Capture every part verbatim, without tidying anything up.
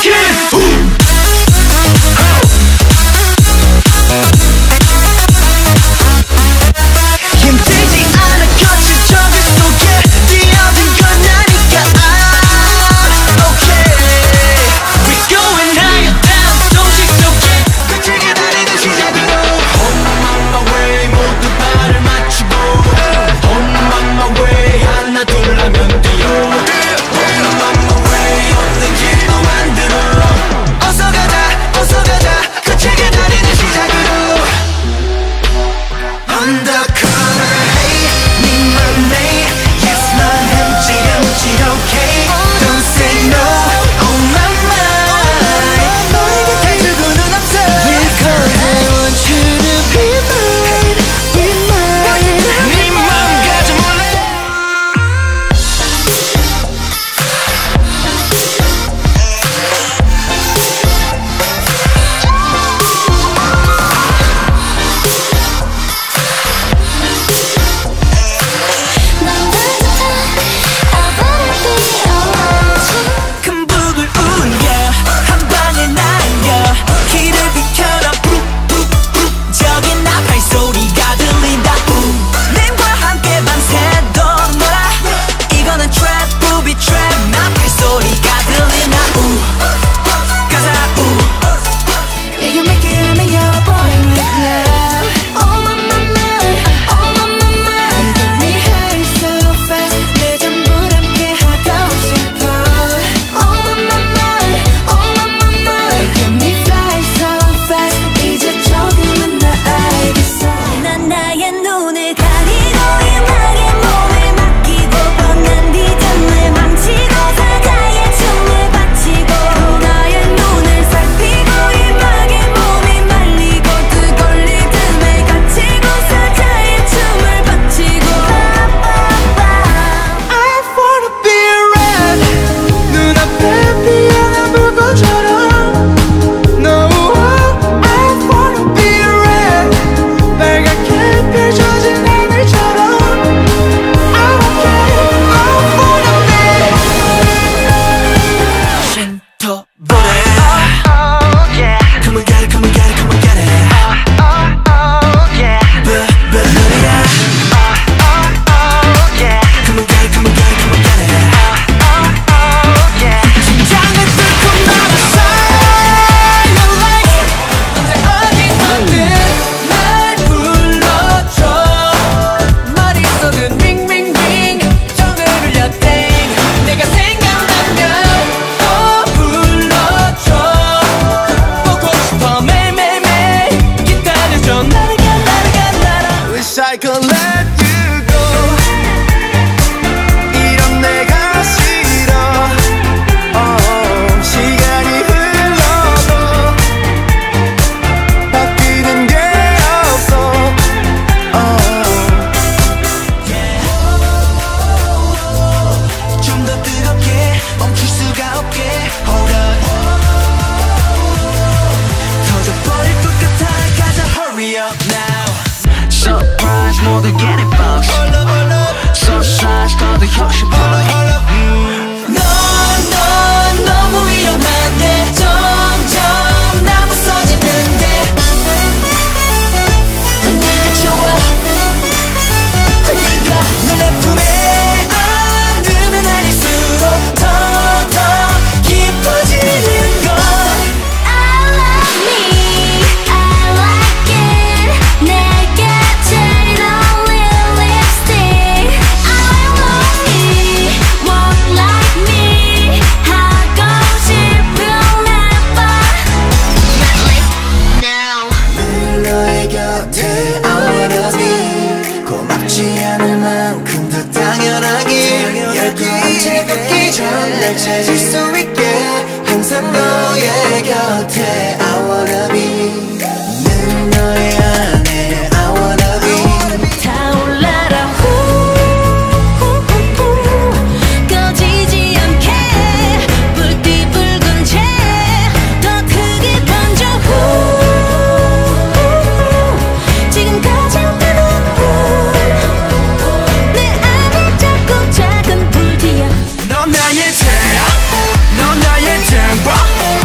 모두 get it box So size 더더 혁신 넌, 넌 너무 위험한데 점점 나 무서지는데 네가 좋아 네가 내 품에 안으면 안일수록 더 더 깊어지는 건 I love me, I like it 내게 제일 어울릴 lipstick I love me, walk like me 하고 싶은 래퍼 Now 늘 너의 곁에 I wanna be 고맙지 않을 만큼 더 당연하게 열기 즐겁기 전 날 찾을 수 있게 항상 너의 곁에 I wanna be 늘 너의 안에 I wanna be 타올라라 후후후후 꺼지지 않게 불띠 붉은 채 더 크게 번져 후후후 지금 가장 뜨거운 내 안에 자꾸 작은 불티야 넌 나의 태양 넌 나의 템po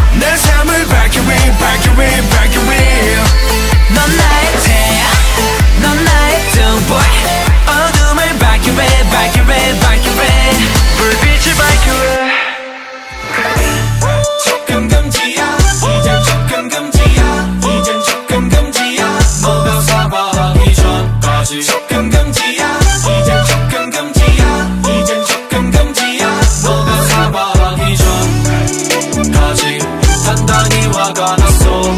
당당히 화가 났어.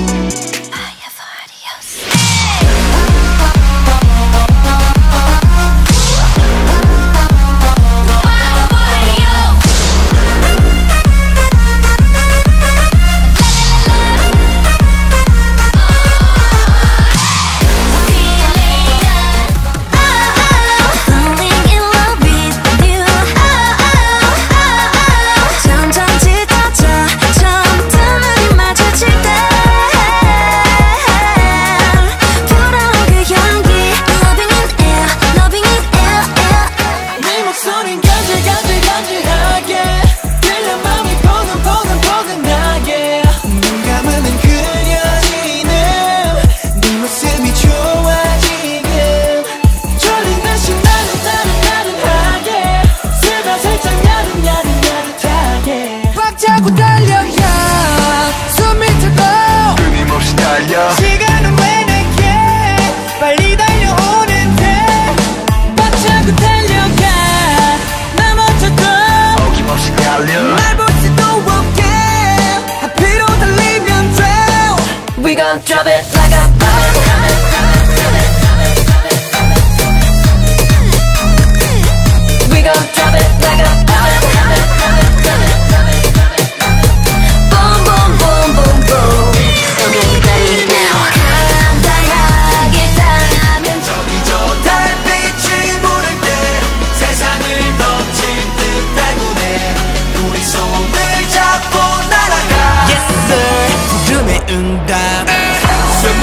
자꾸 달려야 숨이 차고 끊임없이 달려. 시간은 왜 내게 빨리 달려오는데 꽉 차고 달려가 나 멈춰도 어김없이 달려. 날 볼 수도 없게 앞으로 달리면 돼. We gon' drop it like a bomb. We gon' drop it like a bomb. 응답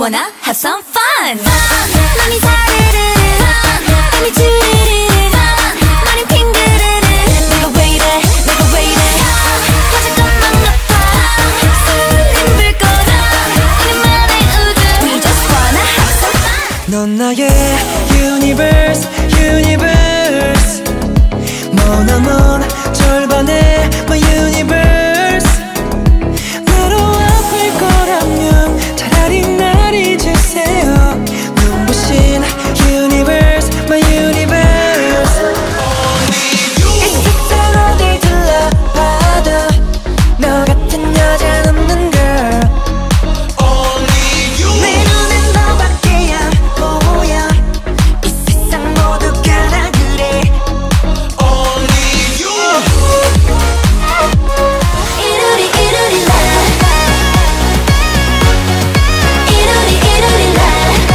wanna have some fun. 맘이 사르르르 땀이 주르르 너는 핑그르르 내가 왜 이래 내가 왜 이래 터질 것만 같아 설렘 불거져 우리만의 우주 We just wanna have some fun. 넌 나의 universe universe 머나먼 절반의 my universe 나로 아플 거라면 차라리 날 잊으세요 눈부신 universe my universe 이 세상 어딜 둘러봐도 너 같은 여자는 없는 girl 내 눈엔 너밖에 안 보여 이 세상 모두가 다 그래 이루리 이루리 라 이루리 이루리 라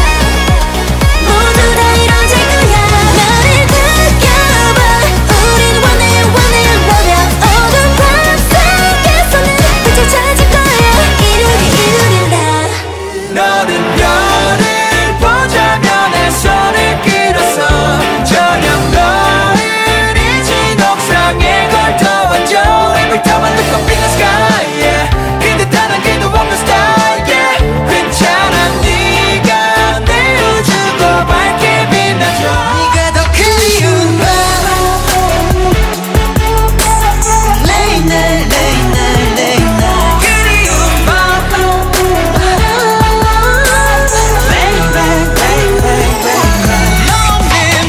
모두 다 이뤄질 거야 너를 느껴봐 우린 one day one day love ya 어두운 밤 속에서는 빛을 찾을 거야 이루리 이루리 라 너는 별을 보자면 내 손을 끌어서 저녁 너를 잊은 옥상에 걸터왔죠 Every time I look up in the sky yeah. 근데 단 한 개도 없는 style yeah. 괜찮아 네가 내 우주도 밝게 빛나줘 네가 더 그리운 밤 Late night late night late night 그리운 밤 Late night late night late night 넌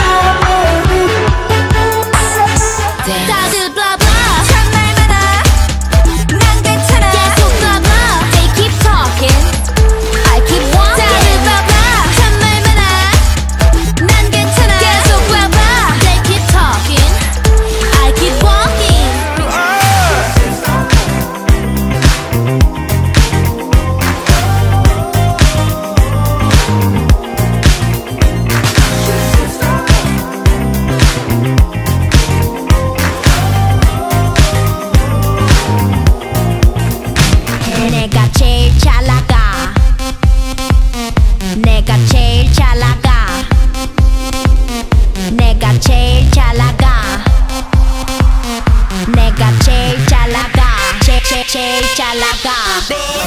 다들 blah blah 참 말마다 난 괜찮아 계속 blah blah They keep talking I keep walking 다들 blah blah 참 말마다 난 괜찮아 계속 blah blah They keep talking I keep walking 내가 제일 잘 나가 내가 제일 잘 나가 내가 제일 잘 나가 내가 제일 잘 나가 제, 제, 제일 잘 나가